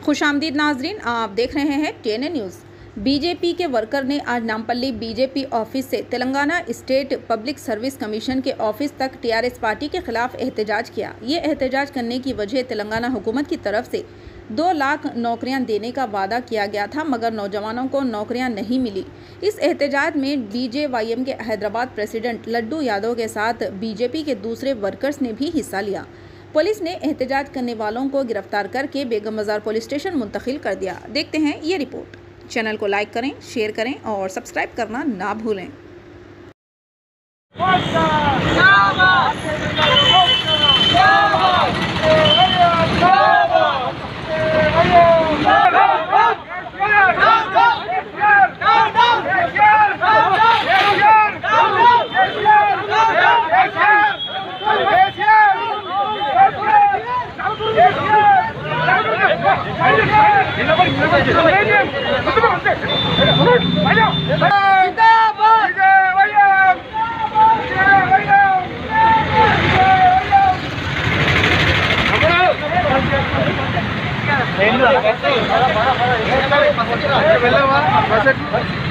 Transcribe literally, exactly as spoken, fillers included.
खुशामदीद नाजरीन, आप देख रहे हैं टीएनए न्यूज़। बीजेपी के वर्कर ने आज नामपल्ली बीजेपी ऑफिस से Telangana state public service commission के ऑफिस तक टीआरएस पार्टी के खिलाफ एहतजाज किया। ये एहतजाज करने की वजह तेलंगाना हुकूमत की तरफ से दो लाख नौकरियां देने का वादा किया गया था, मगर नौजवानों को नौकरियां नहीं मिली। इस एहतजाज में बीजेवाईएम के हैदराबाद प्रेसिडेंट लड्डू यादव के साथ बीजेपी के दूसरे वर्कर्स ने भी हिस्सा लिया। पुलिस ने एहतजाज करने वालों को गिरफ्तार करके बेगम बाजार पुलिस स्टेशन मुंतकिल कर दिया। देखते हैं ये रिपोर्ट। चैनल को लाइक करें, शेयर करें और सब्सक्राइब करना ना भूलें। వెళ్ళవా